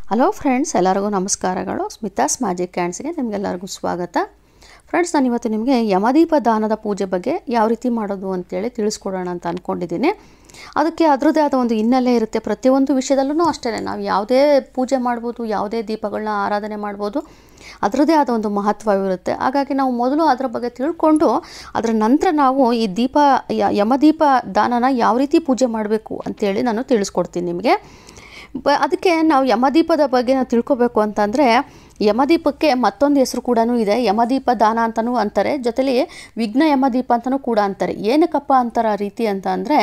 Hello friends, ಎಲ್ಲರಿಗೂ ನಮಸ್ಕಾರಗಳು. Smitha's magic ಕ್ಯಾಂಡ್ಸ್ಗೆ ನಿಮಗೆಲ್ಲರಿಗೂ ಸ್ವಾಗತ. ಫ್ರೆಂಡ್ಸ್, ನಾನು ಇವತ್ತು ನಿಮಗೆ ಯಮದೀಪದಾನದ ಪೂಜೆ ಬಗ್ಗೆ ಯಾವ ರೀತಿ ಮಾಡೋದು ಅಂತೇಳಿ ತಿಳಿಸ್ಕೊಡೋಣ ಅಂತ ಅಂದ್ಕೊಂಡಿದ್ದೀನಿ. ಅದಕ್ಕೆ ಅದರದ್ದೇ ಆದ ಒಂದು ಹಿನ್ನೆಲೆ ಇರುತ್ತೆ. ಪ್ರತಿಯೊಂದು ವಿಷಯದಲ್ಲೂ ಅಷ್ಟೇ, ನಾವು ಯಾವುದೇ ಪೂಜೆ ಮಾಡ್ಬೋದು, ಯಾವುದೇ ದೀಪಗಳನ್ನ ಆರಾಧನೆ ಮಾಡ್ಬೋದು, ಅದರದ್ದೇ ಆದ ಒಂದು ಮಹತ್ವವಿರುತ್ತೆ. ಹಾಗಾಗಿ ನಾವು ಮೊದಲು ಅದರ ಬಗ್ಗೆ ತಿಳ್ಕೊಂಡು ಅದರ ನಂತರ ನಾವು ಈ ಯಮದೀಪ ದಾನನ ಯಾವ ರೀತಿ ಪೂಜೆ ಮಾಡಬೇಕು ಅಂತೇಳಿ ನಾನು ತಿಳಿಸ್ಕೊಡ್ತೀನಿ ನಿಮಗೆ. ಅದಕ್ಕೆ ನಾವು ಯಮದೀಪದ ಬಗ್ಗೆ ನಾವು ತಿಳ್ಕೊಬೇಕು ಅಂತಂದರೆ, ಯಮದೀಪಕ್ಕೆ ಮತ್ತೊಂದು ಹೆಸರು ಕೂಡ ಇದೆ. ಯಮದೀಪ ದಾನ ಅಂತಲೂ ಅಂತಾರೆ, ಜೊತೆಲಿ ವಿಘ್ನ ಯಮದೀಪ ಅಂತಲೂ ಕೂಡ ಅಂತಾರೆ. ಏನಕ್ಕಪ್ಪ ಅಂತಾರೆ ಆ ರೀತಿ ಅಂತ ಅಂದರೆ,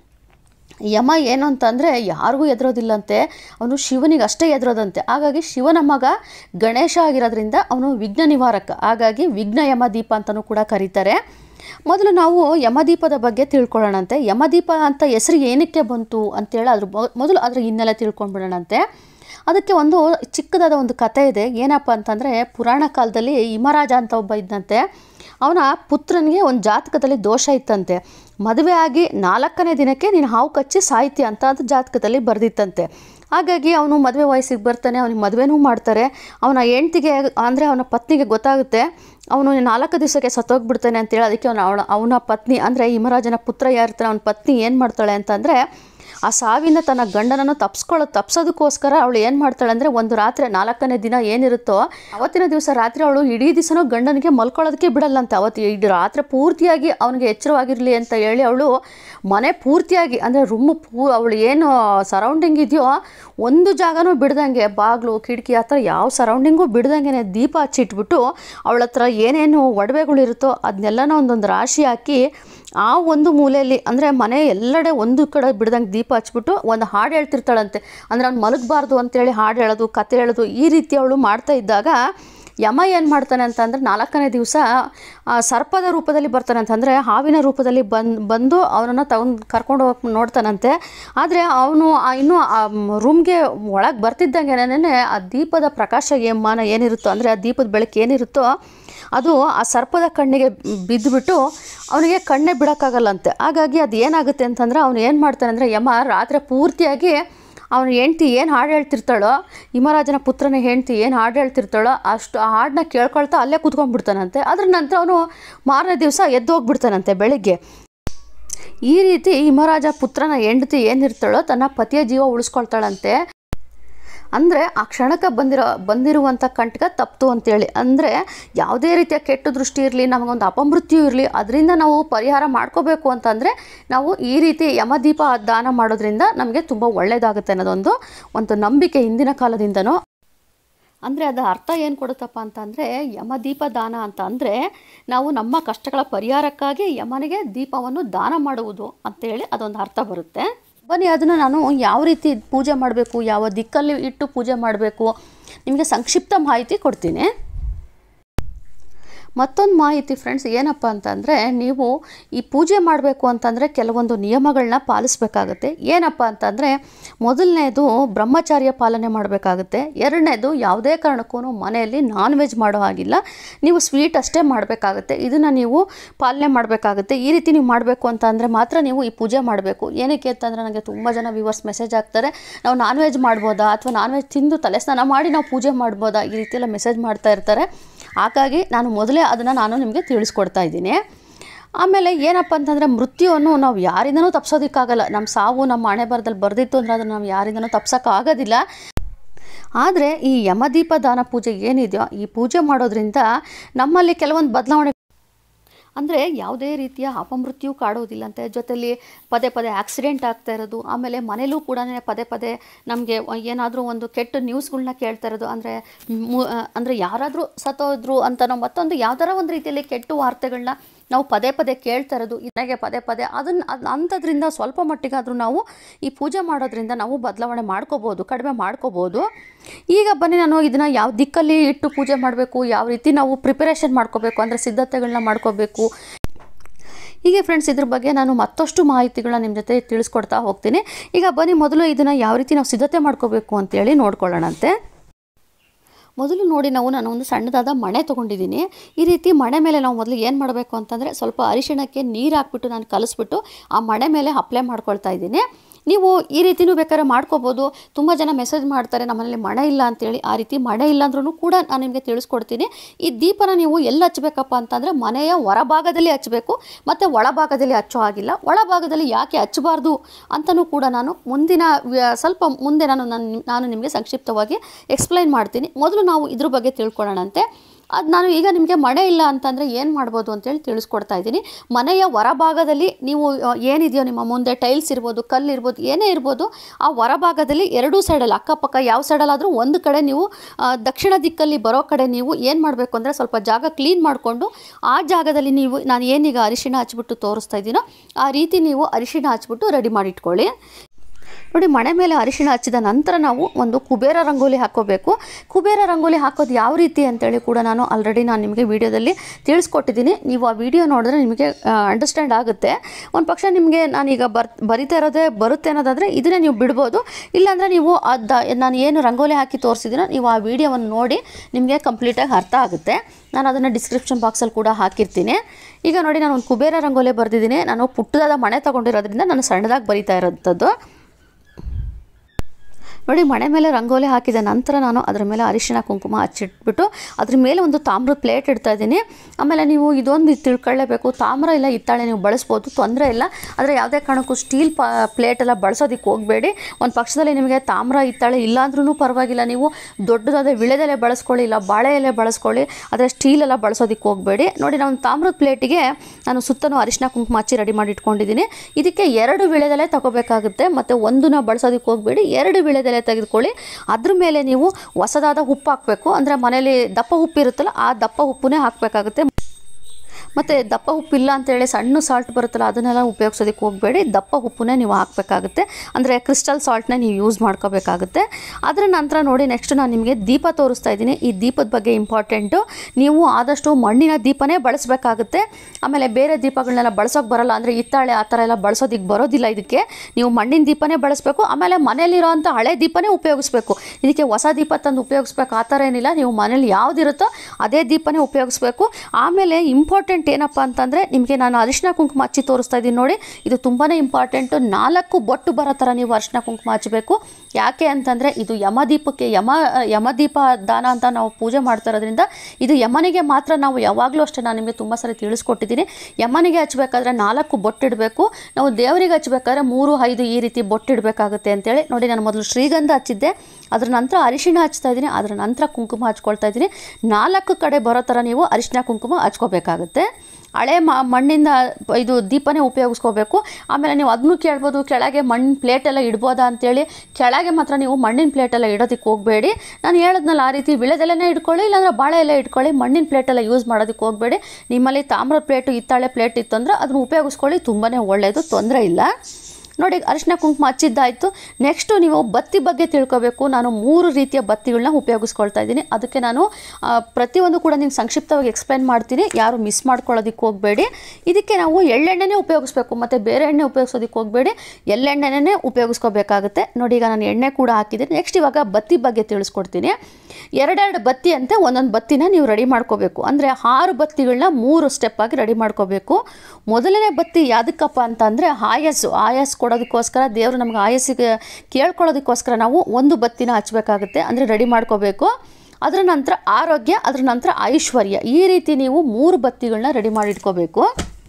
ಯಮ ಏನು ಅಂತಂದರೆ ಯಾರಿಗೂ ಎದುರೋದಿಲ್ಲಂತೆ, ಅವನು ಶಿವನಿಗೆ ಅಷ್ಟೇ ಎದುರೋದಂತೆ. ಹಾಗಾಗಿ ಶಿವನ ಮಗ ಗಣೇಶ ಆಗಿರೋದ್ರಿಂದ ಅವನು ವಿಘ್ನ ನಿವಾರಕ, ಹಾಗಾಗಿ ವಿಘ್ನ ಯಮದೀಪ ಅಂತಲೂ ಕೂಡ ಕರೀತಾರೆ. ಮೊದಲು ನಾವು ಯಮದೀಪದ ಬಗ್ಗೆ ತಿಳ್ಕೊಳ್ಳೋಣಂತೆ. ಯಮದೀಪ ಅಂತ ಹೆಸರು ಏನಕ್ಕೆ ಬಂತು ಅಂತೇಳಿ ಮೊದಲು ಅದರ ಹಿನ್ನೆಲೆ ತಿಳ್ಕೊಂಡ್ಬಿಡೋಣಂತೆ. ಅದಕ್ಕೆ ಒಂದು ಚಿಕ್ಕದಾದ ಒಂದು ಕಥೆ ಇದೆ. ಏನಪ್ಪ ಅಂತಂದರೆ, ಪುರಾಣ ಕಾಲದಲ್ಲಿ ಯಮರಾಜ ಅಂತ ಒಬ್ಬ ಇದ್ದಂತೆ. ಅವನ ಪುತ್ರನಿಗೆ ಒಂದು ಜಾತಕದಲ್ಲಿ ದೋಷ ಇತ್ತಂತೆ. ಮದುವೆ ಆಗಿ 4ನೇ ದಿನಕ್ಕೆ ನೀನು ಹಾವು ಕಚ್ಚಿ ಸಾಯ್ತಿ ಅಂತ ಅದು ಜಾತಕದಲ್ಲಿ ಬರೆದಿತ್ತಂತೆ. ಹಾಗಾಗಿ ಅವನು ಮದುವೆ ವಯಸ್ಸಿಗೆ ಬರ್ತಾನೆ, ಅವನಿಗೆ ಮದುವೆನೂ ಮಾಡ್ತಾರೆ. ಅವನ ಹೆಂಡ್ತಿಗೆ ಅಂದರೆ ಅವನ ಪತ್ನಿಗೆ ಗೊತ್ತಾಗುತ್ತೆ ಅವನು 4 ದಿವಸಕ್ಕೆ ಸತ್ತೋಗ್ಬಿಡ್ತಾನೆ ಅಂತೇಳಿ. ಅದಕ್ಕೆ ಅವನ ಪತ್ನಿ ಅಂದರೆ ಯಮರಾಜನ ಪುತ್ರ ಯಾರಿರ್ತಾನೆ, ಅವನ ಪತ್ನಿ ಏನು ಮಾಡ್ತಾಳೆ ಅಂತಂದರೆ, ಆ ಸಾವಿನ ತನ್ನ ಗಂಡನನ್ನು ತಪ್ಪಿಸೋದಕ್ಕೋಸ್ಕರ ಅವಳು ಏನು ಮಾಡ್ತಾಳೆ ಅಂದರೆ, ಒಂದು ರಾತ್ರಿ 4ನೇ ದಿನ ಏನಿರುತ್ತೋ ಅವತ್ತಿನ ದಿವಸ ರಾತ್ರಿ ಅವಳು ಇಡೀ ದಿವಸನೂ ಗಂಡನಿಗೆ ಮಲ್ಕೊಳ್ಳೋದಕ್ಕೆ ಬಿಡಲ್ಲಂತೆ. ಅವತ್ತು ಇಡೀ ರಾತ್ರಿ ಪೂರ್ತಿಯಾಗಿ ಅವನಿಗೆ ಎಚ್ಚರವಾಗಿರಲಿ ಅಂತ ಹೇಳಿ ಅವಳು ಮನೆ ಪೂರ್ತಿಯಾಗಿ ಅಂದರೆ ಅವಳು ಏನು ಸರೌಂಡಿಂಗ್ ಇದೆಯೋ ಒಂದು ಜಾಗನೂ ಬಿಡ್ದಂಗೆ, ಬಾಗಿಲು ಕಿಟಕಿ ಆ ಥರ ಯಾವ ಸರೌಂಡಿಂಗು ಬಿಡ್ದಂಗೆ ದೀಪ ಹಚ್ಚಿಟ್ಬಿಟ್ಟು ಅವಳ ಹತ್ರ ಏನೇನು ಒಡವೆಗಳಿರುತ್ತೋ ಅದನ್ನೆಲ್ಲನೂ ಒಂದೊಂದು ರಾಶಿ ಹಾಕಿ ಆ ಒಂದು ಮೂಲೆಯಲ್ಲಿ ಅಂದರೆ ಮನೆ ಎಲ್ಲೆಡೆ ಒಂದು ಕಡೆ ಬಿಡ್ದಂಗೆ ದೀಪ ಹಚ್ಬಿಟ್ಟು ಒಂದು ಹಾಡು ಹೇಳ್ತಿರ್ತಾಳಂತೆ. ಅಂದರೆ ಅವ್ನು ಮಲಗಬಾರ್ದು ಅಂತೇಳಿ ಹಾಡು ಹೇಳೋದು, ಕತೆ ಹೇಳೋದು, ಈ ರೀತಿ ಅವಳು ಮಾಡ್ತಾ ಇದ್ದಾಗ ಯಮ ಏನು ಮಾಡ್ತಾನೆ ಅಂತಂದರೆ, 4ನೇ ದಿವಸ ಸರ್ಪದ ರೂಪದಲ್ಲಿ ಬರ್ತಾನೆ ಅಂತಂದರೆ ಹಾವಿನ ರೂಪದಲ್ಲಿ ಬಂದು ಅವನನ್ನು ಕರ್ಕೊಂಡು ಹೋಗಿ ನೋಡ್ತಾನಂತೆ. ಆದರೆ ಅವನು ಇನ್ನೂ ಆ ರೂಮ್ಗೆ ಒಳಗೆ ಬರ್ತಿದ್ದಂಗೆ ಆ ದೀಪದ ಪ್ರಕಾಶ ಏನಿರುತ್ತೋ ಅಂದರೆ ಆ ದೀಪದ ಬೆಳಕು ಏನಿರುತ್ತೋ ಅದು ಆ ಸರ್ಪದ ಕಣ್ಣಿಗೆ ಬಿದ್ದುಬಿಟ್ಟು ಅವನಿಗೆ ಕಣ್ಣೇ ಬಿಡೋಕ್ಕಾಗಲ್ಲಂತೆ. ಹಾಗಾಗಿ ಅದು ಏನಾಗುತ್ತೆ ಅಂತಂದರೆ, ಅವನು ಏನು ಮಾಡ್ತಾನೆ ಅಂದರೆ, ಯಮ ರಾತ್ರಿ ಪೂರ್ತಿಯಾಗಿ ಅವನ ಹೆಂಡ್ತಿ ಏನು ಹಾಡು ಹೇಳ್ತಿರ್ತಾಳೋ, ಯಮರಾಜನ ಪುತ್ರನ ಹೆಂಡ್ತಿ ಏನು ಹಾಡು ಹೇಳ್ತಿರ್ತಾಳೋ ಅಷ್ಟು ಆ ಹಾಡನ್ನ ಕೇಳ್ಕೊಳ್ತಾ ಅಲ್ಲೇ ಕೂತ್ಕೊಂಡ್ಬಿಡ್ತಾನಂತೆ. ಅದ್ರ ನಂತರ ಅವನು ಮಾರನೇ ದಿವಸ ಎದ್ದು ಹೋಗ್ಬಿಡ್ತಾನಂತೆ ಬೆಳಿಗ್ಗೆ. ಈ ರೀತಿ ಯಮರಾಜ ಪುತ್ರನ ಹೆಂಡ್ತಿ ಏನಿರ್ತಾಳೋ ತನ್ನ ಪತಿಯ ಜೀವ ಉಳಿಸ್ಕೊಳ್ತಾಳಂತೆ. ಅಂದರೆ ಆ ಕ್ಷಣಕ್ಕೆ ಬಂದಿರುವಂಥ ಕಂಟಕ ತಪ್ತು ಅಂತೇಳಿ. ಅಂದರೆ ಯಾವುದೇ ರೀತಿಯ ಕೆಟ್ಟ ದೃಷ್ಟಿ ಇರಲಿ, ನಮಗೊಂದು ಅಪಮೃತ್ಯು ಇರಲಿ, ಅದರಿಂದ ನಾವು ಪರಿಹಾರ ಮಾಡ್ಕೋಬೇಕು ಅಂತಂದರೆ ನಾವು ಈ ರೀತಿ ಯಮದೀಪ ದಾನ ಮಾಡೋದ್ರಿಂದ ನಮಗೆ ತುಂಬ ಒಳ್ಳೆಯದಾಗುತ್ತೆ ಅನ್ನೋದೊಂದು ನಂಬಿಕೆ ಹಿಂದಿನ ಕಾಲದಿಂದನೂ. ಅಂದರೆ ಅದರ ಅರ್ಥ ಏನು ಕೊಡುತ್ತಪ್ಪ ಅಂತಂದರೆ, ಯಮದೀಪ ದಾನ ಅಂತ ಅಂದರೆ ನಾವು ನಮ್ಮ ಕಷ್ಟಗಳ ಪರಿಹಾರಕ್ಕಾಗಿ ಯಮನಿಗೆ ದೀಪವನ್ನು ದಾನ ಮಾಡುವುದು ಅಂತೇಳಿ ಅದೊಂದು ಅರ್ಥ ಬರುತ್ತೆ. ಬನ್ನಿ ಅದನ್ನು ನಾನು ಯಾವ ರೀತಿ ಪೂಜೆ ಮಾಡಬೇಕು, ಯಾವ ದಿಕ್ಕಲ್ಲಿ ಇಟ್ಟು ಪೂಜೆ ಮಾಡಬೇಕು ನಿಮಗೆ ಸಂಕ್ಷಿಪ್ತ ಮಾಹಿತಿ ಕೊಡ್ತೀನಿ. ಮತ್ತೊಂದು ಮಾಹಿತಿ ಫ್ರೆಂಡ್ಸ್ ಏನಪ್ಪ ಅಂತಂದರೆ, ನೀವು ಈ ಪೂಜೆ ಮಾಡಬೇಕು ಅಂತಂದರೆ ಕೆಲವೊಂದು ನಿಯಮಗಳನ್ನ ಪಾಲಿಸಬೇಕಾಗುತ್ತೆ. ಏನಪ್ಪ ಅಂತಂದರೆ, ಮೊದಲನೇದು ಬ್ರಹ್ಮಚಾರ್ಯ ಪಾಲನೆ ಮಾಡಬೇಕಾಗುತ್ತೆ. ಎರಡನೇದು ಯಾವುದೇ ಕಾರಣಕ್ಕೂ ಮನೆಯಲ್ಲಿ ನಾನ್ ವೆಜ್ ಮಾಡೋ ಹಾಗಿಲ್ಲ, ನೀವು ಸ್ವೀಟ್ ಅಷ್ಟೇ ಮಾಡಬೇಕಾಗುತ್ತೆ. ಇದನ್ನು ನೀವು ಪಾಲನೆ ಮಾಡಬೇಕಾಗುತ್ತೆ. ಈ ರೀತಿ ನೀವು ಮಾಡಬೇಕು ಅಂತ ಅಂದರೆ ಮಾತ್ರ ನೀವು ಈ ಪೂಜೆ ಮಾಡಬೇಕು. ಏನಕ್ಕೆ ಅಂತಂದರೆ, ನನಗೆ ತುಂಬ ಜನ ವ್ಯೂವರ್ಸ್ ಮೆಸೇಜ್ ಆಗ್ತಾರೆ, ನಾವು ನಾನ್ ವೆಜ್ ಮಾಡ್ಬೋದಾ ಅಥವಾ ನಾನ್ ವೆಜ್ ತಿಂದು ತಲೆ ಸ್ನಾನ ಮಾಡಿ ನಾವು ಪೂಜೆ ಮಾಡ್ಬೋದಾ, ಈ ರೀತಿಯೆಲ್ಲ ಮೆಸೇಜ್ ಮಾಡ್ತಾ ಇರ್ತಾರೆ. ಹಾಗಾಗಿ ನಾನು ಮೊದಲೇ ಅದನ್ನು ನಿಮಗೆ ತಿಳಿಸ್ಕೊಡ್ತಾ ಇದ್ದೀನಿ. ಆಮೇಲೆ ಏನಪ್ಪ ಅಂತಂದರೆ, ಮೃತ್ಯುವನ್ನು ನಾವು ಯಾರಿಂದನೂ ತಪ್ಪಿಸೋದಕ್ಕಾಗಲ್ಲ. ನಮ್ಮ ಸಾವು ನಮ್ಮ ಹಣೆ ಬರದಲ್ಲಿ ಬರೆದಿತ್ತು ಅಂದರೆ ಅದನ್ನು ನಾವು ಯಾರಿಂದನೂ ತಪ್ಸೋಕ್ಕಾಗೋದಿಲ್ಲ. ಆದರೆ ಈ ಯಮದೀಪ ದಾನ ಪೂಜೆ ಏನಿದೆಯೋ ಈ ಪೂಜೆ ಮಾಡೋದ್ರಿಂದ ನಮ್ಮಲ್ಲಿ ಕೆಲವೊಂದು ಬದಲಾವಣೆ ಅಂದರೆ ಯಾವುದೇ ರೀತಿಯ ಅಪಮೃತ್ಯು ಕಾಡೋದಿಲ್ಲಂತೆ. ಜೊತೆಲಿ ಪದೇ ಆಕ್ಸಿಡೆಂಟ್ ಆಗ್ತಾ ಇರೋದು, ಆಮೇಲೆ ಮನೇಲೂ ಕೂಡ ಪದೇ ನಮಗೆ ಏನಾದರೂ ಒಂದು ಕೆಟ್ಟ ನ್ಯೂಸ್ಗಳನ್ನ ಕೇಳ್ತಾ ಇರೋದು, ಅಂದರೆ ಯಾರಾದರೂ ಸತ್ತೋದ್ರು ಅಂತನೋ ಮತ್ತೊಂದು ಯಾವ್ದಾರ ಒಂದು ರೀತಿಯಲ್ಲಿ ಕೆಟ್ಟ ವಾರ್ತೆಗಳನ್ನ ನಾವು ಪದೇ ಕೇಳ್ತಾ ಇರೋದು, ನನಗೆ ಪದೇ ಅಂಥದ್ರಿಂದ ಸ್ವಲ್ಪ ಮಟ್ಟಿಗಾದರೂ ನಾವು ಈ ಪೂಜೆ ಮಾಡೋದ್ರಿಂದ ನಾವು ಬದಲಾವಣೆ ಮಾಡ್ಕೋಬೋದು, ಕಡಿಮೆ ಮಾಡ್ಕೋಬೋದು. ಈಗ ಬನ್ನಿ ನಾನು ಇದನ್ನು ಯಾವ ದಿಕ್ಕಲ್ಲಿ ಇಟ್ಟು ಪೂಜೆ ಮಾಡಬೇಕು, ಯಾವ ರೀತಿ ನಾವು ಪ್ರಿಪರೇಷನ್ ಮಾಡ್ಕೋಬೇಕು ಅಂದರೆ ಸಿದ್ಧತೆಗಳನ್ನ ಮಾಡ್ಕೋಬೇಕು. ಹೀಗೆ ಫ್ರೆಂಡ್ಸ್ ಇದ್ರ ಬಗ್ಗೆ ನಾನು ಮತ್ತಷ್ಟು ಮಾಹಿತಿಗಳನ್ನ ನಿಮ್ಮ ಜೊತೆ ತಿಳಿಸ್ಕೊಡ್ತಾ ಹೋಗ್ತೀನಿ. ಈಗ ಬನ್ನಿ ಮೊದಲು ಇದನ್ನು ಯಾವ ರೀತಿ ನಾವು ಸಿದ್ಧತೆ ಮಾಡ್ಕೋಬೇಕು ಅಂತೇಳಿ ನೋಡ್ಕೊಳ್ಳೋಣಂತೆ. ಮೊದಲು ನೋಡಿ ನಾನು ಒಂದು ಸಣ್ಣದಾದ ಮಣೆ ತೊಗೊಂಡಿದ್ದೀನಿ. ಈ ರೀತಿ ಮಣೆ ಮೇಲೆ ನಾವು ಮೊದಲು ಏನು ಮಾಡಬೇಕು ಅಂತಂದರೆ, ಸ್ವಲ್ಪ ಅರಿಶಿಣಕ್ಕೆ ನೀರು ಹಾಕ್ಬಿಟ್ಟು ನಾನು ಕಲಿಸ್ಬಿಟ್ಟು ಆ ಮಣೆ ಮೇಲೆ ಅಪ್ಲೈ ಮಾಡ್ಕೊಳ್ತಾ ಇದ್ದೀನಿ. ನೀವು ಈ ರೀತಿಯೂ ಬೇಕಾದ್ರೆ ಮಾಡ್ಕೋಬೋದು. ತುಂಬ ಜನ ಮೆಸೇಜ್ ಮಾಡ್ತಾರೆ ನಮ್ಮನೇಲಿ ಮಣೆ ಇಲ್ಲ ಅಂತೇಳಿ. ಆ ರೀತಿ ಮಣೆ ಇಲ್ಲ ಅಂದ್ರೂ ಕೂಡ ನಾನು ನಿಮಗೆ ತಿಳಿಸ್ಕೊಡ್ತೀನಿ. ಈ ದೀಪನ ನೀವು ಎಲ್ಲಿ ಹಚ್ಚಬೇಕಪ್ಪ ಅಂತಂದರೆ ಮನೆಯ ಹೊರಭಾಗದಲ್ಲಿ ಹಚ್ಚಬೇಕು, ಮತ್ತು ಒಳಭಾಗದಲ್ಲಿ ಹಚ್ಚೋ ಹಾಗಿಲ್ಲ. ಒಳಭಾಗದಲ್ಲಿ ಯಾಕೆ ಹಚ್ಚಬಾರ್ದು ಅಂತಲೂ ಕೂಡ ನಾನು ಸ್ವಲ್ಪ ಮುಂದೆ ನಾನು ನಿಮಗೆ ಸಂಕ್ಷಿಪ್ತವಾಗಿ ಎಕ್ಸ್ಪ್ಲೈನ್ ಮಾಡ್ತೀನಿ. ಮೊದಲು ನಾವು ಇದ್ರ ಬಗ್ಗೆ ತಿಳ್ಕೊಳ್ಳೋಣಂತೆ. ಅದು ನಾನು ಈಗ ನಿಮಗೆ ಮಣೆ ಇಲ್ಲ ಅಂತಂದರೆ ಏನು ಮಾಡ್ಬೋದು ಅಂತೇಳಿ ತಿಳಿಸ್ಕೊಡ್ತಾ ಇದ್ದೀನಿ. ಮನೆಯ ಹೊರಭಾಗದಲ್ಲಿ ನೀವು ಏನಿದೆಯೋ ನಿಮ್ಮ ಮುಂದೆ ಟೈಲ್ಸ್ ಇರ್ಬೋದು, ಕಲ್ಲಿರ್ಬೋದು, ಏನೇ ಇರ್ಬೋದು, ಆ ಹೊರಭಾಗದಲ್ಲಿ ಎರಡೂ ಸೈಡಲ್ಲಿ ಅಕ್ಕಪಕ್ಕ ಯಾವ ಸೈಡಲ್ಲಾದರೂ ಒಂದು ಕಡೆ ನೀವು ದಕ್ಷಿಣ ದಿಕ್ಕಲ್ಲಿ ಬರೋ ಕಡೆ ನೀವು ಏನು ಮಾಡಬೇಕು ಅಂದರೆ ಸ್ವಲ್ಪ ಜಾಗ ಕ್ಲೀನ್ ಮಾಡಿಕೊಂಡು ಆ ಜಾಗದಲ್ಲಿ ನೀವು ನಾನು ಏನೀಗ ಅರಿಶಿಣ ಹಚ್ಬಿಟ್ಟು ತೋರಿಸ್ತಾ ಇದ್ದೀನೋ ಆ ರೀತಿ ನೀವು ಅರಿಶಿಣ ಹಚ್ಬಿಟ್ಟು ರೆಡಿ ಮಾಡಿಟ್ಕೊಳ್ಳಿ. ನೋಡಿ, ಮಣೆ ಮೇಲೆ ಅರಿಶಿಣ ಹಚ್ಚಿದ ನಂತರ ನಾವು ಒಂದು ಕುಬೇರ ರಂಗೋಲಿ ಹಾಕ್ಕೋಬೇಕು. ಕುಬೇರ ರಂಗೋಲಿ ಹಾಕೋದು ಯಾವ ರೀತಿ ಅಂತೇಳಿ ಕೂಡ ನಾನು ನಿಮಗೆ ವಿಡಿಯೋದಲ್ಲಿ ತಿಳಿಸ್ಕೊಟ್ಟಿದ್ದೀನಿ. ನೀವು ಆ ವಿಡಿಯೋ ನೋಡಿದ್ರೆ ನಿಮಗೆ ಅಂಡರ್ಸ್ಟ್ಯಾಂಡ್ ಆಗುತ್ತೆ. ಒಂದು ಪಕ್ಷ ನಿಮಗೆ ನಾನೀಗ ಬರಿತಾ ಇರೋದೇ ಬರುತ್ತೆ ಅನ್ನೋದಾದರೆ ಇದನ್ನೇ ನೀವು ಬಿಡ್ಬೋದು. ಇಲ್ಲಾಂದರೆ ನೀವು ನಾನು ಏನು ರಂಗೋಲಿ ಹಾಕಿ ತೋರಿಸಿದ್ದೀನೋ ನೀವು ಆ ವಿಡಿಯೋವನ್ನು ನೋಡಿ ನಿಮಗೆ ಕಂಪ್ಲೀಟಾಗಿ ಅರ್ಥ ಆಗುತ್ತೆ. ನಾನು ಅದನ್ನು ಡಿಸ್ಕ್ರಿಪ್ಷನ್ ಬಾಕ್ಸಲ್ಲಿ ಕೂಡ ಹಾಕಿರ್ತೀನಿ. ಈಗ ನೋಡಿ, ನಾನು ಒಂದು ಕುಬೇರ ರಂಗೋಲಿ ಬರೆದಿದ್ದೀನಿ. ನಾನು ಪುಟ್ಟದಾದ ಮಣೆ ತೊಗೊಂಡಿರೋದ್ರಿಂದ ನಾನು ಸಣ್ಣದಾಗಿ ಬರಿತಾ ಇರೋಂಥದ್ದು. ನೋಡಿ, ಮಣೆ ಮೇಲೆ ರಂಗೋಲಿ ಹಾಕಿದ ನಂತರ ನಾನು ಅದರ ಮೇಲೆ ಅರಿಶಿಣ ಕುಂಕುಮ ಹಚ್ಚಿಟ್ಬಿಟ್ಟು ಅದ್ರ ಮೇಲೆ ಒಂದು ತಾಮ್ರದ ಪ್ಲೇಟ್ ಇಡ್ತಾ ಇದ್ದೀನಿ. ಆಮೇಲೆ ನೀವು ಇದೊಂದು ತಿಳ್ಕೊಳ್ಳೇಬೇಕು, ತಾಮ್ರ ಇಲ್ಲ ಹಿತ್ತಾಳೆ ನೀವು ಬಳಸ್ಬೋದು, ತೊಂದರೆ ಇಲ್ಲ. ಆದರೆ ಯಾವುದೇ ಕಾರಣಕ್ಕೂ ಸ್ಟೀಲ್ ಪ್ಲೇಟೆಲ್ಲ ಬಳಸೋದಕ್ಕೆ ಹೋಗಬೇಡಿ. ಒಂದು ಪಕ್ಷದಲ್ಲಿ ನಿಮಗೆ ತಾಮ್ರ ಹಿತ್ತಾಳೆ ಇಲ್ಲ ಅಂದ್ರೂ ಪರವಾಗಿಲ್ಲ, ನೀವು ದೊಡ್ಡದಾದ ವಿಳೆದೆಲೆ ಬಳಸ್ಕೊಳ್ಳಿ, ಇಲ್ಲ ಬಾಳೆ ಎಲೆ ಬಳಸ್ಕೊಳ್ಳಿ, ಆದರೆ ಸ್ಟೀಲೆಲ್ಲ ಬಳಸೋದಕ್ಕೆ ಹೋಗಬೇಡಿ. ನೋಡಿ, ನಾನು ತಾಮ್ರದ ಪ್ಲೇಟಿಗೆ ನಾನು ಸುತ್ತಲೂ ಅರಿಶಿಣ ಕುಂಕುಮ ಹಚ್ಚಿ ರೆಡಿ ಮಾಡಿ ಇಟ್ಕೊಂಡಿದ್ದೀನಿ. ಇದಕ್ಕೆ 2 ವಿಳೆದೆಲೆ ತಗೋಬೇಕಾಗುತ್ತೆ. ಮತ್ತು ಒಂದನ್ನ ಬಳಸೋದಕ್ಕೆ ಹೋಗಬೇಡಿ, 2 ವಿಳೆದೆಲೆ ತೆಗೆದುಕೊಳ್ಳಿ. ಅದ್ರ ಮೇಲೆ ನೀವು ಹೊಸದಾದ ಉಪ್ಪು ಹಾಕಬೇಕು. ಅಂದರೆ ಮನೇಲಿ ದಪ್ಪ ಉಪ್ಪು ಇರುತ್ತಲ್ಲ ಆ ದಪ್ಪ ಉಪ್ಪನ್ನೇ ಹಾಕಬೇಕಾಗುತ್ತೆ. ಮತ್ತು ದಪ್ಪ ಉಪ್ಪಿಲ್ಲ ಅಂತೇಳಿ ಸಣ್ಣ ಸಾಲ್ಟ್ ಬರುತ್ತಲ್ಲ ಅದನ್ನೆಲ್ಲ ಉಪಯೋಗಿಸೋದಕ್ಕೆ ಹೋಗಬೇಡಿ, ದಪ್ಪ ಉಪ್ಪನ್ನೇ ನೀವು ಹಾಕಬೇಕಾಗುತ್ತೆ. ಅಂದರೆ ಕ್ರಿಸ್ಟಲ್ ಸಾಲ್ಟ್ನೇ ನೀವು ಯೂಸ್ ಮಾಡ್ಕೋಬೇಕಾಗುತ್ತೆ. ಅದರ ನಂತರ ನೋಡಿ, ನೆಕ್ಸ್ಟ್ ನಾನು ನಿಮಗೆ ದೀಪ ತೋರಿಸ್ತಾ ಇದ್ದೀನಿ. ಈ ದೀಪದ ಬಗ್ಗೆ ಇಂಪಾರ್ಟೆಂಟು, ನೀವು ಆದಷ್ಟು ಮಣ್ಣಿನ ದೀಪನೇ ಬಳಸಬೇಕಾಗುತ್ತೆ. ಆಮೇಲೆ ಬೇರೆ ದೀಪಗಳನ್ನೆಲ್ಲ ಬಳಸೋಕೆ ಬರೋಲ್ಲ, ಅಂದರೆ ಹಿತ್ತಾಳೆ ಆ ಥರ ಎಲ್ಲ ಬಳಸೋದಕ್ಕೆ ಬರೋದಿಲ್ಲ. ಇದಕ್ಕೆ ನೀವು ಮಣ್ಣಿನ ದೀಪನೇ ಬಳಸಬೇಕು. ಆಮೇಲೆ ಮನೇಲಿರೋವಂಥ ಹಳೆ ದೀಪನೇ ಉಪಯೋಗಿಸ್ಬೇಕು. ಇದಕ್ಕೆ ಹೊಸ ದೀಪ ತಂದು ಉಪಯೋಗಿಸ್ಬೇಕು ಆ ಥರ ಏನಿಲ್ಲ. ನೀವು ಮನೇಲಿ ಯಾವುದಿರುತ್ತೋ ಅದೇ ದೀಪನೇ ಉಪಯೋಗಿಸ್ಬೇಕು. ಆಮೇಲೆ ಇಂಪಾರ್ಟೆಂಟ್ ಏನಪ್ಪ ಅಂತಂದರೆ, ನಿಮಗೆ ನಾನು ಅರಿಶಿಣ ಕುಂಕುಮ ಹಚ್ಚಿ ತೋರಿಸ್ತಾ ಇದ್ದೀನಿ ನೋಡಿ, ಇದು ತುಂಬಾ ಇಂಪಾರ್ಟೆಂಟು. 4 ಬೊಟ್ಟು ಬರೋ ಥರ ನೀವು ಅರಿಶಿಣ ಕುಂಕುಮ ಹಚ್ಚಬೇಕು. ಯಾಕೆ ಅಂತಂದರೆ ಇದು ಯಮದೀಪಕ್ಕೆ ಯಮದೀಪ ದಾನ ಅಂತ ನಾವು ಪೂಜೆ ಮಾಡ್ತಾ ಇರೋದ್ರಿಂದ ಇದು ಯಮನಿಗೆ ಮಾತ್ರ. ನಾವು ಯಾವಾಗಲೂ ಅಷ್ಟೇ, ನಾನು ನಿಮಗೆ ತುಂಬ ಸರಿ ತಿಳಿಸ್ಕೊಟ್ಟಿದ್ದೀನಿ. ಯಮನಿಗೆ ಹಚ್ಚಬೇಕಾದ್ರೆ 4 ಬೊಟ್ಟಿಡಬೇಕು. ನಾವು ದೇವರಿಗೆ ಹಚ್ಚಬೇಕಾದ್ರೆ 3, 5 ಈ ರೀತಿ ಬೊಟ್ಟಿಡಬೇಕಾಗುತ್ತೆ ಅಂತೇಳಿ. ನೋಡಿ, ನಾನು ಮೊದಲು ಶ್ರೀಗಂಧ ಹಚ್ಚಿದ್ದೆ, ಅದರ ನಂತರ ಅರಿಶಿಣ ಹಚ್ತಾ ಇದ್ದೀನಿ, ಅದರ ನಂತರ ಕುಂಕುಮ ಹಚ್ಕೊಳ್ತಾ ಇದ್ದೀನಿ. 4 ಕಡೆ ಬರೋ ಥರ ನೀವು ಅರಿಶಿಣ ಕುಂಕುಮ ಹಚ್ಕೋಬೇಕಾಗುತ್ತೆ. ಹಳೆ ಮಣ್ಣಿಂದ ಇದು ದೀಪನೇ ಉಪಯೋಗಿಸ್ಕೋಬೇಕು. ಆಮೇಲೆ ನೀವು ಅದನ್ನು ಕೇಳ್ಬೋದು, ಕೆಳಗೆ ಮಣ್ಣಿನ ಪ್ಲೇಟೆಲ್ಲ ಇಡ್ಬೋದಾ ಅಂತೇಳಿ. ಕೆಳಗೆ ಮಾತ್ರ ನೀವು ಮಣ್ಣಿನ ಪ್ಲೇಟೆಲ್ಲ ಇಡೋದಕ್ಕೆ ಹೋಗಬೇಡಿ. ನಾನು ಹೇಳಿದ್ನಲ್ಲ ಆ ರೀತಿ ವಿಳೆದೆಲೆನೇ ಇಟ್ಕೊಳ್ಳಿ, ಇಲ್ಲಾಂದರೆ ಬಾಳೆ ಎಲೆ ಇಟ್ಕೊಳ್ಳಿ. ಮಣ್ಣಿನ ಪ್ಲೇಟೆಲ್ಲ ಯೂಸ್ ಮಾಡೋದಕ್ಕೆ ಹೋಗಬೇಡಿ. ನಿಮ್ಮಲ್ಲಿ ತಾಮ್ರದ ಪ್ಲೇಟು ಹಿತ್ತಾಳೆ ಪ್ಲೇಟ್ ಇತ್ತು ಅಂದರೆ ಅದನ್ನು ಉಪಯೋಗಿಸ್ಕೊಳ್ಳಿ, ತುಂಬಾ ಒಳ್ಳೆಯದು, ತೊಂದರೆ ಇಲ್ಲ. ನೋಡಿ, ಅರಿಶಿಣ ಕುಂಕುಮ ಹಚ್ಚಿದ್ದಾಯಿತು. ನೆಕ್ಸ್ಟು ನೀವು ಬತ್ತಿ ಬಗ್ಗೆ ತಿಳ್ಕೋಬೇಕು. ನಾನು 3 ರೀತಿಯ ಬತ್ತಿಗಳನ್ನ ಉಪಯೋಗಿಸ್ಕೊಳ್ತಾ ಇದ್ದೀನಿ. ಅದಕ್ಕೆ ನಾನು ಪ್ರತಿಯೊಂದು ಕೂಡ ನಿಮ್ಗೆ ಸಂಕ್ಷಿಪ್ತವಾಗಿ ಎಕ್ಸ್ಪ್ಲೈನ್ ಮಾಡ್ತೀನಿ, ಯಾರು ಮಿಸ್ ಮಾಡ್ಕೊಳ್ಳೋದಕ್ಕೆ ಹೋಗಬೇಡಿ. ಇದಕ್ಕೆ ನಾವು ಎಳ್ಳೆಣ್ಣೆನೇ ಉಪಯೋಗಿಸ್ಬೇಕು, ಮತ್ತು ಬೇರೆ ಎಣ್ಣೆ ಉಪಯೋಗಿಸೋದಕ್ಕೆ ಹೋಗಬೇಡಿ, ಎಳ್ಳೆಣ್ಣೆನೇ ಉಪಯೋಗಿಸ್ಕೋಬೇಕಾಗುತ್ತೆ. ನೋಡಿ, ಈಗ ನಾನು ಎಣ್ಣೆ ಕೂಡ ಹಾಕಿದ್ದೀನಿ. ನೆಕ್ಸ್ಟ್ ಇವಾಗ ಬತ್ತಿ ಬಗ್ಗೆ ತಿಳಿಸ್ಕೊಡ್ತೀನಿ. 2 ಬತ್ತಿ ಅಂತೆ ಒಂದೊಂದು ಬತ್ತಿನ ನೀವು ರೆಡಿ ಮಾಡ್ಕೋಬೇಕು. ಅಂದರೆ 6 ಬತ್ತಿಗಳನ್ನ 3 ಸ್ಟೆಪ್ಪಾಗಿ ರೆಡಿ ಮಾಡ್ಕೋಬೇಕು. ಮೊದಲನೇ ಬತ್ತಿ ಯಾವುದಕ್ಕಪ್ಪ ಅಂತಂದರೆ ಆಯಸ್ಸು ಕೊಡೋದಕ್ಕೋಸ್ಕರ, ದೇವರು ನಮ್ಗೆ ಆಯಸ್ಸಿಗೆ ಕೇಳ್ಕೊಳ್ಳೋದಕ್ಕೋಸ್ಕರ ನಾವು ಒಂದು ಬತ್ತಿನ ಹಚ್ಚಬೇಕಾಗುತ್ತೆ, ಅಂದರೆ ರೆಡಿ ಮಾಡ್ಕೋಬೇಕು. ಅದರ ನಂತರ ಆರೋಗ್ಯ, ಅದರ ನಂತರ ಐಶ್ವರ್ಯ, ಈ ರೀತಿ ನೀವು 3 ಬತ್ತಿಗಳನ್ನ ರೆಡಿ ಮಾಡಿಟ್ಕೋಬೇಕು.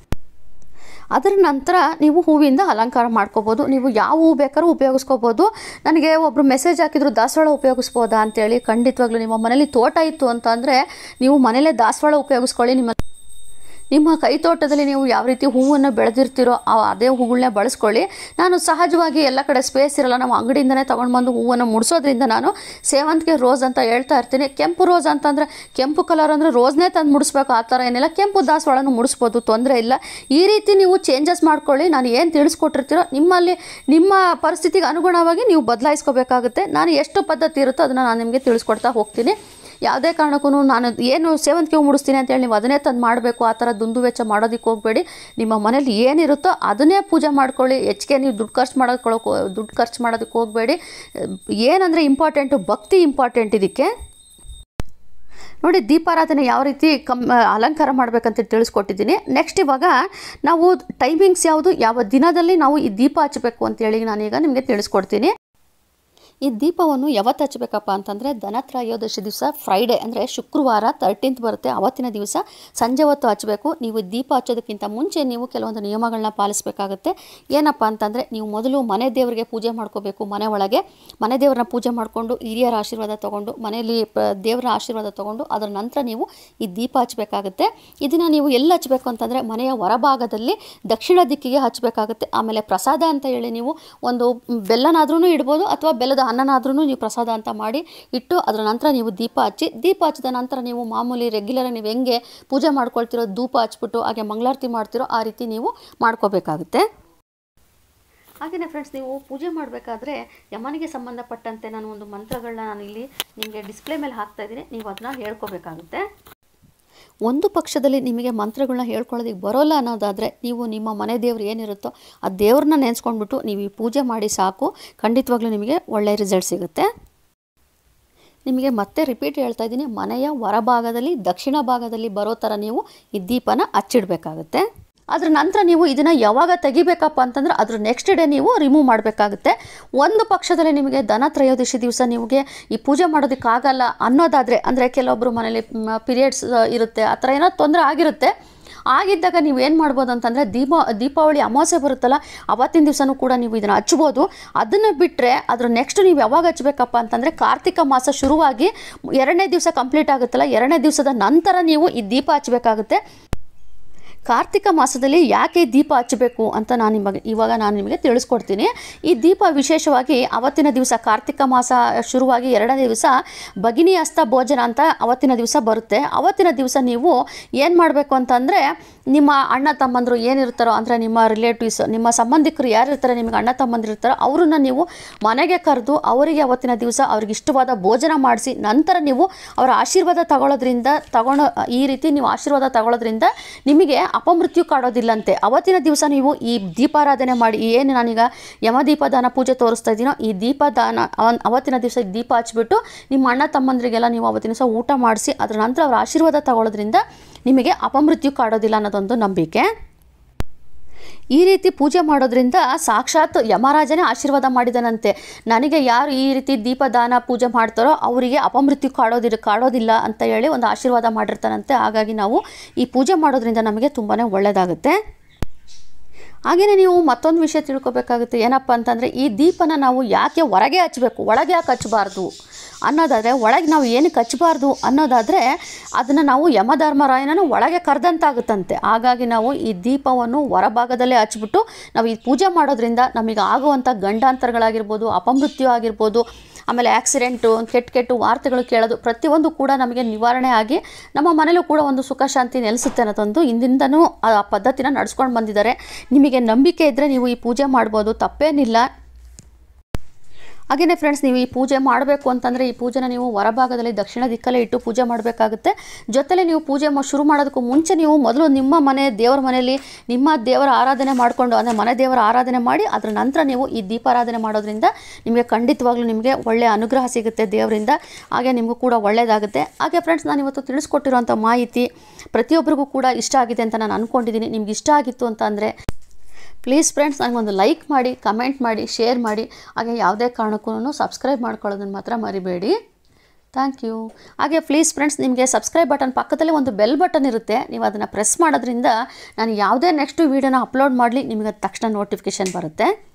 ಅದರ ನಂತರ ನೀವು ಹೂವಿಂದ ಅಲಂಕಾರ ಮಾಡ್ಕೋಬೋದು. ನೀವು ಯಾವ ಹೂವು ಬೇಕಾದ್ರೂ ಉಪಯೋಗಿಸ್ಕೋಬೋದು. ನನಗೆ ಒಬ್ಬರು ಮೆಸೇಜ್ ಹಾಕಿದ್ರು, ದಾಸವಾಳ ಉಪಯೋಗಿಸ್ಬೋದಾ ಅಂತೇಳಿ. ಖಂಡಿತವಾಗ್ಲೂ ನಿಮ್ಮ ಮನೇಲಿ ತೋಟ ಇತ್ತು ಅಂತಂದರೆ ನೀವು ಮನೇಲೇ ದಾಸವಾಳ ಉಪಯೋಗಿಸ್ಕೊಳ್ಳಿ. ನಿಮ್ಮ ಕೈ ತೋಟದಲ್ಲಿ ನೀವು ಯಾವ ರೀತಿ ಹೂವನ್ನು ಬೆಳೆದಿರ್ತೀರೋ ಅದೇ ಹೂಗಳನ್ನೇ ಬಳಸ್ಕೊಳ್ಳಿ. ನಾನು ಸಹಜವಾಗಿ ಎಲ್ಲ ಕಡೆ ಸ್ಪೇಸ್ ಇರಲ್ಲ, ನಾವು ಅಂಗಡಿಯಿಂದನೇ ತೊಗೊಂಡು ಬಂದು ಹೂವನ್ನು ಮುಡಿಸೋದ್ರಿಂದ ನಾನು ಸೇವಂತಿಗೆ ರೋಸ್ ಅಂತ ಹೇಳ್ತಾ ಇರ್ತೀನಿ. ಕೆಂಪು ರೋಸ್ ಅಂತಂದರೆ ಕೆಂಪು ಕಲರ್ ಅಂದರೆ ರೋಸ್ನೇ ತಂದು ಮುಡಿಸ್ಬೇಕು ಆ ಥರ ಏನಿಲ್ಲ, ಕೆಂಪು ದಾಸವಾಳನೂ ಮುಡಿಸ್ಬೋದು, ತೊಂದರೆ ಇಲ್ಲ. ಈ ರೀತಿ ನೀವು ಚೇಂಜಸ್ ಮಾಡ್ಕೊಳ್ಳಿ. ನಾನು ಏನು ತಿಳಿಸ್ಕೊಟ್ಟಿರ್ತೀರೋ ನಿಮ್ಮ ಪರಿಸ್ಥಿತಿಗೆ ಅನುಗುಣವಾಗಿ ನೀವು ಬದಲಾಯಿಸ್ಕೋಬೇಕಾಗುತ್ತೆ. ನಾನು ಎಷ್ಟು ಪದ್ಧತಿ ಇರುತ್ತೋ ಅದನ್ನು ನಾನು ನಿಮಗೆ ತಿಳಿಸ್ಕೊಡ್ತಾ ಹೋಗ್ತೀನಿ. ಯಾವುದೇ ಕಾರಣಕ್ಕೂ ನಾನು ಏನು ಸೇವಂತಿಗೆ ಹೂ ಮುಡಿಸ್ತೀನಿ ಅಂತೇಳಿ ನೀವು ಅದನ್ನೇ ತಂದು ಮಾಡಬೇಕು, ಆ ಥರ ದುಂದು ವೆಚ್ಚ ಮಾಡೋದಕ್ಕೆ ಹೋಗಬೇಡಿ. ನಿಮ್ಮ ಮನೇಲಿ ಏನಿರುತ್ತೋ ಅದನ್ನೇ ಪೂಜೆ ಮಾಡ್ಕೊಳ್ಳಿ. ಹೆಚ್ಚಿಗೆ ನೀವು ದುಡ್ಡು ಖರ್ಚು ಮಾಡೋದಕ್ಕೆ ಹೋಗಬೇಡಿ. ಏನಂದರೆ ಇಂಪಾರ್ಟೆಂಟು ಭಕ್ತಿ ಇಂಪಾರ್ಟೆಂಟ್ ಇದಕ್ಕೆ. ನೋಡಿ ದೀಪಾರಾಧನೆ ಯಾವ ರೀತಿ ಅಲಂಕಾರ ಮಾಡಬೇಕಂತ ತಿಳಿಸ್ಕೊಟ್ಟಿದ್ದೀನಿ. ನೆಕ್ಸ್ಟ್ ಇವಾಗ ನಾವು ಟೈಮಿಂಗ್ಸ್ ಯಾವುದು, ಯಾವ ದಿನದಲ್ಲಿ ನಾವು ಈ ದೀಪ ಹಚ್ಚಬೇಕು ಅಂತೇಳಿ ನಾನೀಗ ನಿಮಗೆ ತಿಳಿಸ್ಕೊಡ್ತೀನಿ. ಈ ದೀಪವನ್ನು ಯಾವತ್ತು ಹಚ್ಚಬೇಕಪ್ಪ ಅಂತಂದರೆ ಧನತ್ರಯೋದಶಿ ದಿವಸ ಫ್ರೈಡೇ ಅಂದರೆ ಶುಕ್ರವಾರ 13th ಬರುತ್ತೆ, ಅವತ್ತಿನ ದಿವಸ ಸಂಜೆ ಹೊತ್ತು ಹಚ್ಚಬೇಕು. ನೀವು ದೀಪ ಹಚ್ಚೋದಕ್ಕಿಂತ ಮುಂಚೆ ನೀವು ಕೆಲವೊಂದು ನಿಯಮಗಳನ್ನ ಪಾಲಿಸಬೇಕಾಗುತ್ತೆ. ಏನಪ್ಪ ಅಂತಂದರೆ ನೀವು ಮೊದಲು ಮನೆ ದೇವರಿಗೆ ಪೂಜೆ ಮಾಡ್ಕೋಬೇಕು. ಮನೆ ಒಳಗೆ ಮನೆ ದೇವ್ರನ್ನ ಪೂಜೆ ಮಾಡಿಕೊಂಡು ಹಿರಿಯರ ಆಶೀರ್ವಾದ ತೊಗೊಂಡು ಮನೆಯಲ್ಲಿ ದೇವರ ಆಶೀರ್ವಾದ ತೊಗೊಂಡು ಅದರ ನಂತರ ನೀವು ಈ ದೀಪ ಹಚ್ಚಬೇಕಾಗುತ್ತೆ. ಇದನ್ನು ನೀವು ಎಲ್ಲಿ ಹಚ್ಚಬೇಕು ಅಂತಂದರೆ ಮನೆಯ ಹೊರಭಾಗದಲ್ಲಿ ದಕ್ಷಿಣ ದಿಕ್ಕಿಗೆ ಹಚ್ಚಬೇಕಾಗುತ್ತೆ. ಆಮೇಲೆ ಪ್ರಸಾದ ಅಂತ ಹೇಳಿ ನೀವು ಒಂದು ಬೆಲ್ಲನಾದ್ರೂ ಇಡ್ಬೋದು ಅಥವಾ ಬೆಲ್ಲದ ಅನ್ನನಾದ್ರೂ ನೀವು ಪ್ರಸಾದ ಅಂತ ಮಾಡಿ ಇಟ್ಟು ಅದರ ನಂತರ ನೀವು ದೀಪ ಹಚ್ಚಿದ ನಂತರ ನೀವು ಮಾಮೂಲಿ ರೆಗ್ಯುಲರ್ ನೀವು ಹೆಂಗೆ ಪೂಜೆ ಮಾಡ್ಕೊಳ್ತಿರೋ ಧೂಪ ಹಚ್ಬಿಟ್ಟು ಹಾಗೆ ಮಂಗಳಾರತಿ ಮಾಡ್ತಿರೋ ಆ ರೀತಿ ನೀವು ಮಾಡ್ಕೋಬೇಕಾಗುತ್ತೆ. ಹಾಗೆಯೇ ಫ್ರೆಂಡ್ಸ್, ನೀವು ಪೂಜೆ ಮಾಡಬೇಕಾದ್ರೆ ಯಮನಿಗೆ ಸಂಬಂಧಪಟ್ಟಂತೆ ನಾನು ಒಂದು ಮಂತ್ರಗಳನ್ನ ನಾನಿಲ್ಲಿ ನಿಮಗೆ ಡಿಸ್ಪ್ಲೇ ಮೇಲೆ ಹಾಕ್ತಾ ಇದ್ದೀನಿ, ನೀವು ಅದನ್ನ ಹೇಳ್ಕೋಬೇಕಾಗುತ್ತೆ. ಒಂದು ಪಕ್ಷದಲ್ಲಿ ನಿಮಗೆ ಮಂತ್ರಗಳನ್ನ ಹೇಳ್ಕೊಳ್ಳೋದಕ್ಕೆ ಬರೋಲ್ಲ ಅನ್ನೋದಾದರೆ ನೀವು ನಿಮ್ಮ ಮನೆ ದೇವ್ರು ಏನಿರುತ್ತೋ ಆ ದೇವ್ರನ್ನ ನೆನೆಸ್ಕೊಂಡ್ಬಿಟ್ಟು ನೀವು ಈ ಪೂಜೆ ಮಾಡಿ ಸಾಕು, ಖಂಡಿತವಾಗ್ಲೂ ನಿಮಗೆ ಒಳ್ಳೆಯ ರಿಸಲ್ಟ್ ಸಿಗುತ್ತೆ. ನಿಮಗೆ ಮತ್ತೆ ರಿಪೀಟ್ ಹೇಳ್ತಾ ಇದ್ದೀನಿ, ಮನೆಯ ಹೊರಭಾಗದಲ್ಲಿ ದಕ್ಷಿಣ ಭಾಗದಲ್ಲಿ ಬರೋ ಥರ ನೀವು ಈ ದೀಪನ ಹಚ್ಚಿಡಬೇಕಾಗುತ್ತೆ. ಅದರ ನಂತರ ನೀವು ಇದನ್ನು ಯಾವಾಗ ತೆಗಿಬೇಕಪ್ಪ ಅಂತಂದರೆ ಅದ್ರ ನೆಕ್ಸ್ಟ್ ಡೇ ನೀವು ರಿಮೂವ್ ಮಾಡಬೇಕಾಗುತ್ತೆ. ಒಂದು ಪಕ್ಷದಲ್ಲಿ ನಿಮಗೆ ಧನತ್ರಯೋದಶಿ ದಿವಸ ನಿಮಗೆ ಈ ಪೂಜೆ ಮಾಡೋದಕ್ಕಾಗಲ್ಲ ಅನ್ನೋದಾದರೆ, ಅಂದರೆ ಕೆಲವೊಬ್ಬರು ಮನೇಲಿ ಪೀರಿಯಡ್ಸ್ ಇರುತ್ತೆ, ಆ ಥರ ಏನೋ ತೊಂದರೆ ಆಗಿರುತ್ತೆ. ಆಗಿದ್ದಾಗ ನೀವು ಏನು ಮಾಡ್ಬೋದು ಅಂತಂದರೆ ದೀಪಾವಳಿ ಅಮಾವಾಸ್ಯೆ ಬರುತ್ತಲ್ಲ ಅವತ್ತಿನ ದಿವಸನೂ ಕೂಡ ನೀವು ಇದನ್ನು ಹಚ್ಬೋದು. ಅದನ್ನು ಬಿಟ್ಟರೆ ಅದ್ರ ನೆಕ್ಸ್ಟ್ ನೀವು ಯಾವಾಗ ಹಚ್ಚಬೇಕಪ್ಪ ಅಂತಂದರೆ ಕಾರ್ತಿಕ ಮಾಸ ಶುರುವಾಗಿ 2ನೇ ದಿವಸ ಕಂಪ್ಲೀಟ್ ಆಗುತ್ತಲ್ಲ, 2ನೇ ದಿವಸದ ನಂತರ ನೀವು ಈ ದೀಪ ಹಚ್ಚಬೇಕಾಗುತ್ತೆ. ಕಾರ್ತಿಕ ಮಾಸದಲ್ಲಿ ಯಾಕೆ ದೀಪ ಹಚ್ಚಬೇಕು ಅಂತ ಇವಾಗ ನಾನು ನಿಮಗೆ ತಿಳಿಸ್ಕೊಡ್ತೀನಿ. ಈ ದೀಪ ವಿಶೇಷವಾಗಿ ಅವತ್ತಿನ ದಿವಸ ಕಾರ್ತಿಕ ಮಾಸ ಶುರುವಾಗಿ 2ನೇ ದಿವಸ ಭಗಿನಿ ಹಸ್ತ ಭೋಜನ ಅಂತ ಅವತ್ತಿನ ದಿವಸ ಬರುತ್ತೆ. ಅವತ್ತಿನ ದಿವಸ ನೀವು ಏನು ಮಾಡಬೇಕು ಅಂತಂದರೆ ನಿಮ್ಮ ಅಣ್ಣ ತಮ್ಮಂದರು ಏನಿರ್ತಾರೋ ಅಂದರೆ ನಿಮ್ಮ ರಿಲೇಟಿವ್ಸ್, ನಿಮ್ಮ ಸಂಬಂಧಿಕರು ಯಾರಿರ್ತಾರೆ, ನಿಮಗೆ ಅಣ್ಣ ತಮ್ಮಂದಿರ್ತಾರೋ ಅವ್ರನ್ನ ನೀವು ಮನೆಗೆ ಕರೆದು ಅವರಿಗೆ ಅವತ್ತಿನ ದಿವಸ ಅವ್ರಿಗೆ ಇಷ್ಟವಾದ ಭೋಜನ ಮಾಡಿಸಿ ನಂತರ ನೀವು ಅವರ ಆಶೀರ್ವಾದ ಈ ರೀತಿ ನೀವು ಆಶೀರ್ವಾದ ತಗೊಳ್ಳೋದ್ರಿಂದ ನಿಮಗೆ ಅಪಮೃತ್ಯು ಕಾಡೋದಿಲ್ಲಂತೆ. ಅವತ್ತಿನ ದಿವಸ ನೀವು ಈ ದೀಪಾರಾಧನೆ ಮಾಡಿ, ಏನು ನಾನೀಗ ಯಮದೀಪದಾನ ಪೂಜೆ ತೋರಿಸ್ತಾ ಇದ್ದೀನೋ ಈ ದೀಪದಾನ ಅವತ್ತಿನ ದಿವಸ ದೀಪ ಹಚ್ಬಿಟ್ಟು ನಿಮ್ಮ ಅಣ್ಣ ತಮ್ಮಂದರಿಗೆಲ್ಲ ನೀವು ಅವತ್ತಿನ ದಿವಸ ಊಟ ಮಾಡಿಸಿ ಅದರ ನಂತರ ಅವರ ಆಶೀರ್ವಾದ ತಗೊಳ್ಳೋದ್ರಿಂದ ನಿಮಗೆ ಅಪಮೃತ್ಯು ಕಾಡೋದಿಲ್ಲ ಅನ್ನೋದೊಂದು ನಂಬಿಕೆ. ಈ ರೀತಿ ಪೂಜೆ ಮಾಡೋದ್ರಿಂದ ಸಾಕ್ಷಾತ್ ಯಮರಾಜನೇ ಆಶೀರ್ವಾದ ಮಾಡಿದನಂತೆ, ನನಗೆ ಯಾರು ಈ ರೀತಿ ದೀಪದಾನ ಪೂಜೆ ಮಾಡ್ತಾರೋ ಅವರಿಗೆ ಅಪಮೃತ್ಯು ಕಾಡೋದಿಲ್ಲ ಅಂತ ಹೇಳಿ ಒಂದು ಆಶೀರ್ವಾದ ಮಾಡಿರ್ತಾನಂತೆ. ಹಾಗಾಗಿ ನಾವು ಈ ಪೂಜೆ ಮಾಡೋದ್ರಿಂದ ನಮಗೆ ತುಂಬಾ ಒಳ್ಳೆಯದಾಗುತ್ತೆ. ಹಾಗೆಯೇ ನೀವು ಮತ್ತೊಂದು ವಿಷಯ ತಿಳ್ಕೊಬೇಕಾಗುತ್ತೆ, ಏನಪ್ಪ ಅಂತಂದರೆ ಈ ದೀಪನ ನಾವು ಯಾಕೆ ಹೊರಗೆ ಹಚ್ಚಬೇಕು, ಒಳಗೆ ಯಾಕೆ ಹಚ್ಚಬಾರ್ದು ಅನ್ನೋದಾದರೆ, ಒಳಗೆ ನಾವು ಏನಕ್ಕೆ ಹಚ್ಚಬಾರ್ದು ಅನ್ನೋದಾದರೆ ಅದನ್ನು ನಾವು ಯಮಧರ್ಮರಾಯನನ್ನು ಒಳಗೆ ಕರೆದಂತಾಗುತ್ತಂತೆ. ಹಾಗಾಗಿ ನಾವು ಈ ದೀಪವನ್ನು ಹೊರಭಾಗದಲ್ಲೇ ಹಚ್ಬಿಟ್ಟು ನಾವು ಈ ಪೂಜೆ ಮಾಡೋದ್ರಿಂದ ನಮಗೆ ಆಗುವಂಥ ಗಂಡಾಂತರಗಳಾಗಿರ್ಬೋದು, ಅಪಮೃತ್ಯು ಆಗಿರ್ಬೋದು, ಆಮೇಲೆ ಆಕ್ಸಿಡೆಂಟು, ಕೆಟ್ಟ ವಾರ್ತೆಗಳು ಕೇಳೋದು ಪ್ರತಿಯೊಂದು ಕೂಡ ನಮಗೆ ನಿವಾರಣೆ ಆಗಿ ನಮ್ಮ ಮನೇಲೂ ಕೂಡ ಒಂದು ಸುಖ ಶಾಂತಿ ನೆಲೆಸುತ್ತೆ ಅನ್ನೋದೊಂದು ಹಿಂದಿಂದನೂ ಆ ಪದ್ಧತಿನ ನಡೆಸ್ಕೊಂಡು ಬಂದಿದ್ದಾರೆ. ನಿಮಗೆ ನಂಬಿಕೆ ಇದ್ದರೆ ನೀವು ಈ ಪೂಜೆ ಮಾಡ್ಬೋದು, ತಪ್ಪೇನಿಲ್ಲ. ಹಾಗೆಯೇ ಫ್ರೆಂಡ್ಸ್, ನೀವು ಈ ಪೂಜೆ ಮಾಡಬೇಕು ಅಂತಂದರೆ ಈ ಪೂಜೆನ ನೀವು ಹೊರಭಾಗದಲ್ಲಿ ದಕ್ಷಿಣ ದಿಕ್ಕಲ್ಲೇ ಇಟ್ಟು ಪೂಜೆ ಮಾಡಬೇಕಾಗುತ್ತೆ. ಜೊತೆಲಿ ನೀವು ಪೂಜೆ ಶುರು ಮಾಡೋದಕ್ಕೂ ಮುಂಚೆ ನೀವು ಮೊದಲು ನಿಮ್ಮ ದೇವರ ಮನೆಯಲ್ಲಿ ನಿಮ್ಮ ದೇವರ ಆರಾಧನೆ ಮಾಡಿಕೊಂಡು, ಅಂದರೆ ಮನೆ ದೇವರ ಆರಾಧನೆ ಮಾಡಿ ಅದರ ನಂತರ ನೀವು ಈ ದೀಪಾರಾಧನೆ ಮಾಡೋದ್ರಿಂದ ನಿಮಗೆ ಖಂಡಿತವಾಗ್ಲೂ ನಿಮಗೆ ಒಳ್ಳೆಯ ಅನುಗ್ರಹ ಸಿಗುತ್ತೆ ದೇವರಿಂದ, ಹಾಗೆ ನಿಮಗೂ ಕೂಡ ಒಳ್ಳೆಯದಾಗುತ್ತೆ. ಹಾಗೆ ಫ್ರೆಂಡ್ಸ್, ನಾನು ಇವತ್ತು ತಿಳಿಸ್ಕೊಟ್ಟಿರುವಂಥ ಮಾಹಿತಿ ಪ್ರತಿಯೊಬ್ಬರಿಗೂ ಕೂಡ ಇಷ್ಟ ಆಗಿದೆ ಅಂತ ನಾನು ಅಂದ್ಕೊಂಡಿದ್ದೀನಿ. ನಿಮ್ಗೆ ಇಷ್ಟ ಆಗಿತ್ತು ಅಂತ ಅಂದರೆ ಪ್ಲೀಸ್ ಫ್ರೆಂಡ್ಸ್ ನನಗೊಂದು ಲೈಕ್ ಮಾಡಿ, ಕಮೆಂಟ್ ಮಾಡಿ, ಶೇರ್ ಮಾಡಿ, ಹಾಗೆ ಯಾವುದೇ ಕಾರಣಕ್ಕೂ ಸಬ್ಸ್ಕ್ರೈಬ್ ಮಾಡ್ಕೊಳ್ಳೋದನ್ನು ಮಾತ್ರ ಮರಿಬೇಡಿ. Thank you. ಹಾಗೆ ಪ್ಲೀಸ್ ಫ್ರೆಂಡ್ಸ್, ನಿಮಗೆ ಸಬ್ಸ್ಕ್ರೈಬ್ ಬಟನ್ ಪಕ್ಕದಲ್ಲೇ ಒಂದು ಬೆಲ್ ಬಟನ್ ಇರುತ್ತೆ, ನೀವು ಅದನ್ನು ಪ್ರೆಸ್ ಮಾಡೋದ್ರಿಂದ ನಾನು ಯಾವುದೇ ನೆಕ್ಸ್ಟ್ ವೀಡಿಯೋನ ಅಪ್ಲೋಡ್ ಮಾಡಲಿ ನಿಮಗೆ ತಕ್ಷಣ ನೋಟಿಫಿಕೇಷನ್ ಬರುತ್ತೆ.